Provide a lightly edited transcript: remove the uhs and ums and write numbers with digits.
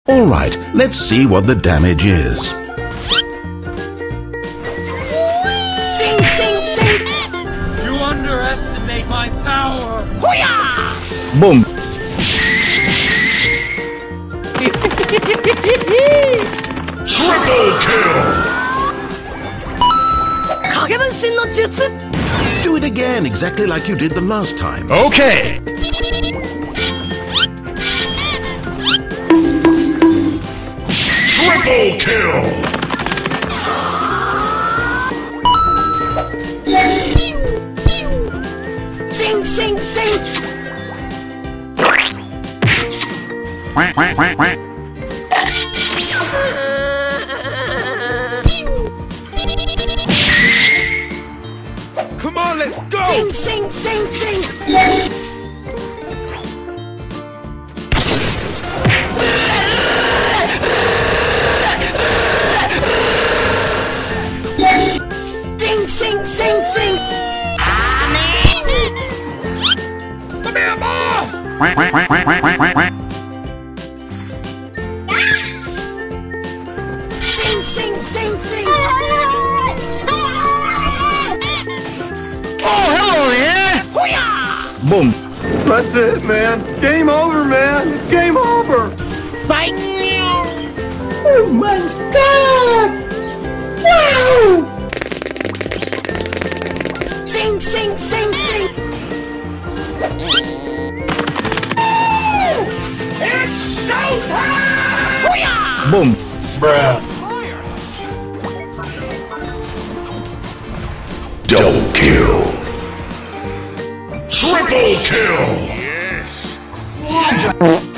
All right, let's see what the damage is. Sing, sing, sing. You underestimate my power. Hoo-yah! Boom. Triple kill! Kagebenshin no jutsu. Do it again, exactly like you did the last time. Okay! Triple kill! Sing, sing, sing. Come on, let's go! Sing, sing, sing, sing. Sing, sing, sing, sing. Come here, boy! Sing, sing, sing, sing. Oh, hello there! Hoo-yah! Boom. That's it, man. Game over, man. It's game over. Fight! Oh my God! Wow! Sing, sing, sing, sing. It's showtime! Hoo-yah! Boom. Bruh. Double kill! Triple kill! Yes!